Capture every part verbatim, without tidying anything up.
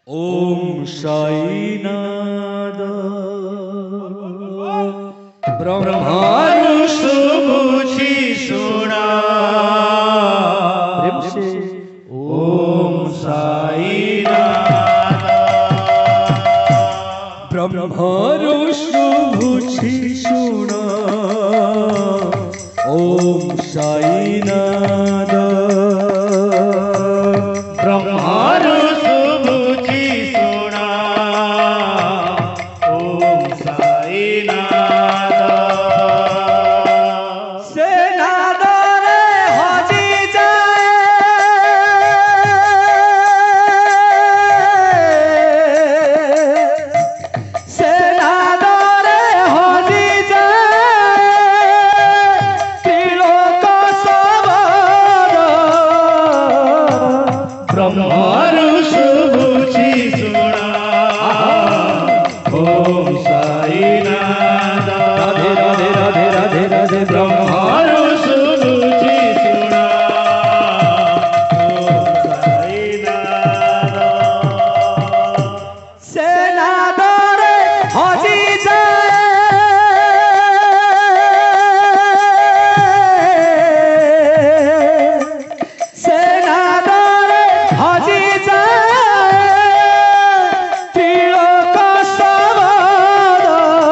ओम साईनाथ ब्रह्मानुष बुझी सुना प्रेम से ओम साईनाथ ब्रह्मानुष बुझी सुना ओम साईनाथ ब्रह्मानुष बुझी सुना ओम साईनाथ से नादरे हजी जाए से नादरे हजी जाए त्रिलोक सबर ब्रह्मानुष बुझी सुना ओम साईनाथ राधे राधे राधे राधे राधे ब्रह्मानुष बुझी सुना ओम साईनाथ से नादरे हजी जाए से नादरे हजी जाए त्रिलोक सबर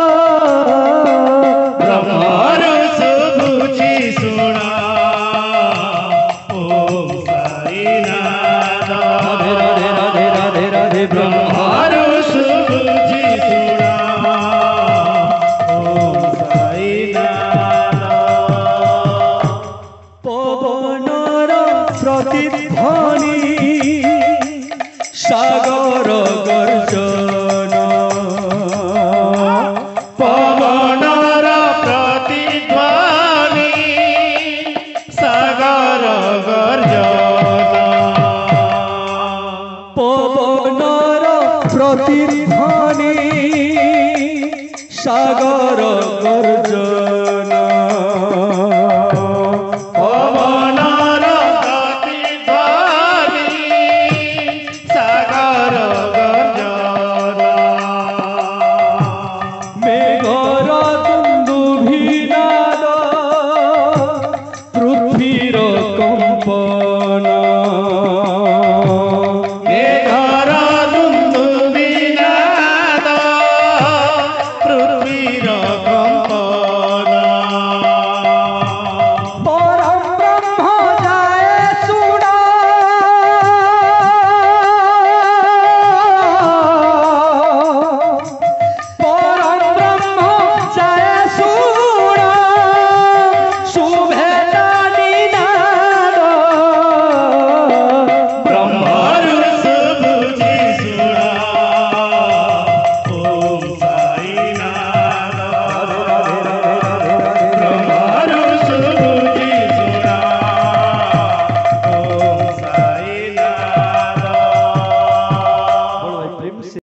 ब्रह्मानुष बुझी सुना ओम साईनाथ राधे राधे राधे राधे राधे ब्रह्मानुष बुझी सुना ओम साईनाथ पवनर प्रतिध्वनि सागर गर्जन पवनर प्रतिध्वनि सागर गर्जन पवनर प्रतिध्वनि सागर गर्जन